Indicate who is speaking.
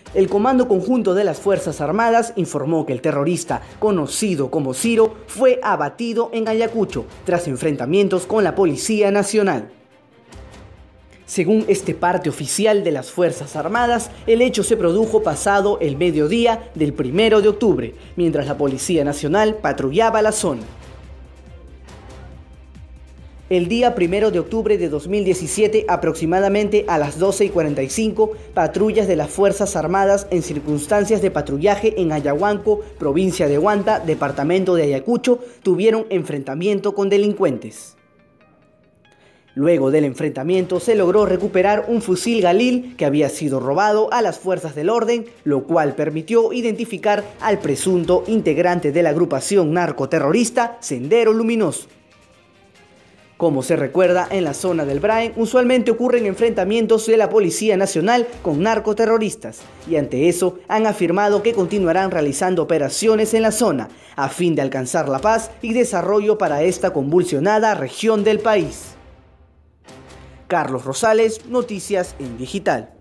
Speaker 1: El Comando Conjunto de las Fuerzas Armadas informó que el terrorista, conocido como Ciro, fue abatido en Ayacucho tras enfrentamientos con la Policía Nacional. Según este parte oficial de las Fuerzas Armadas, el hecho se produjo pasado el mediodía del 1 de octubre, mientras la Policía Nacional patrullaba la zona. El día 1 de octubre de 2017, aproximadamente a las 12:45, patrullas de las Fuerzas Armadas en circunstancias de patrullaje en Ayahuanco, provincia de Huanta, departamento de Ayacucho, tuvieron enfrentamiento con delincuentes. Luego del enfrentamiento se logró recuperar un fusil Galil que había sido robado a las fuerzas del orden, lo cual permitió identificar al presunto integrante de la agrupación narcoterrorista Sendero Luminoso. Como se recuerda, en la zona del Braen usualmente ocurren enfrentamientos de la Policía Nacional con narcoterroristas, y ante eso han afirmado que continuarán realizando operaciones en la zona a fin de alcanzar la paz y desarrollo para esta convulsionada región del país. Carlos Rosales, Noticias en Digital.